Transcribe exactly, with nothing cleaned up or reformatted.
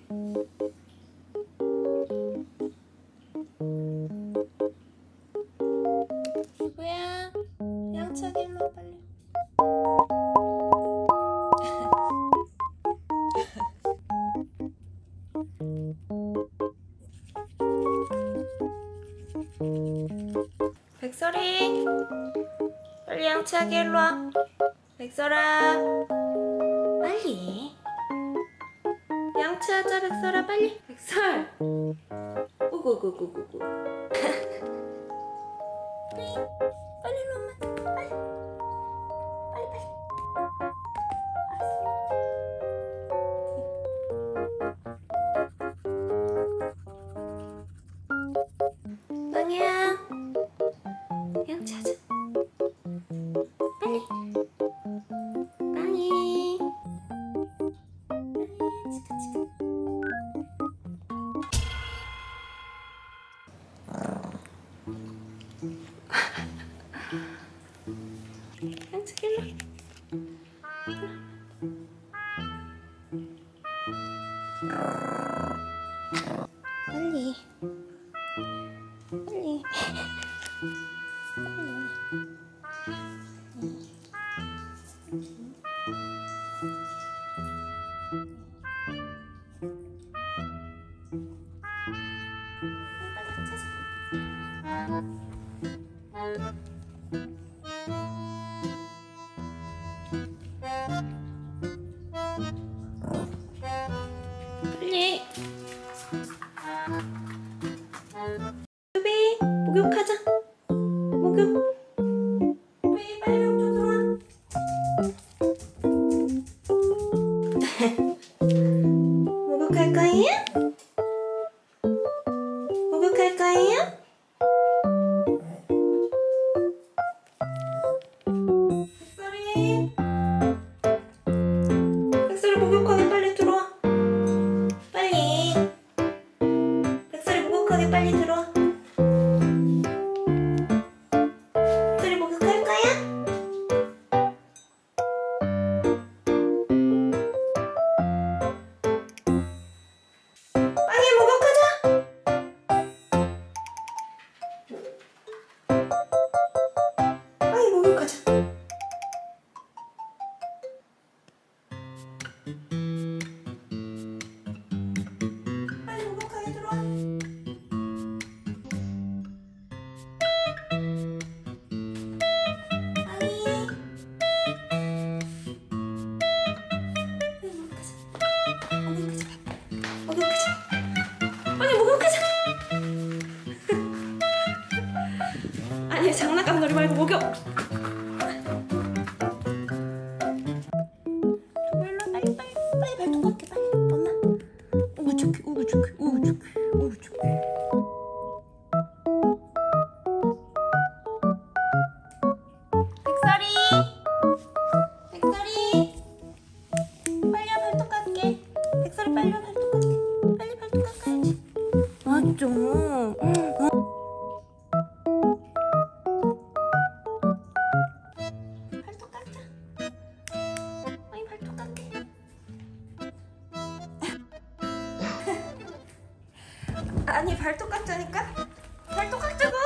누구야? 양치하게 일로 와 빨리. 백설이 빨리 양치하게 일로 와. 백설아 빨리 양치하자. 백설아 빨리. 백설 우구구구구구. 빨리 빨리 일로 오면 빨리 빨리 빨리. 알았어. 빵이야 양치하자. 빨리 빵이 빨리 치카치카. 양치기 일로 빨리 빨리 빨리. 루비 목욕하자. 목욕. 루비 빨리 욕조 들어와. 목욕할 거예요? 목욕할 거예요? 백설이 백설이 목욕하게 빨리 들어와. 빨리 백설이 목욕하게 빨리 들어와. 백설이 목욕할 거야? 빵이 목욕하자. 빵이 목욕하자. 빨리 목욕하게 들어와. 빵이 목욕하자. 목욕하자. 빨리 목욕하자. 아니 장난감 놀이 말고 목욕. 일로 빨리 빨리 빨리 발톱 깎게 빨리. 엄마 우구 좋게 우구 좋게 우구 좋게 우구 좋게. 백설이 백설이 빨리 와 발톱 깎게. 백설이 빨리 와 발톱 깎게. 빨리 발톱 깎아야지. 아 좀. 발톱 깎자. 아니 발톱 깎게. 아니 발톱 깎자니까. 발톱 깎자고.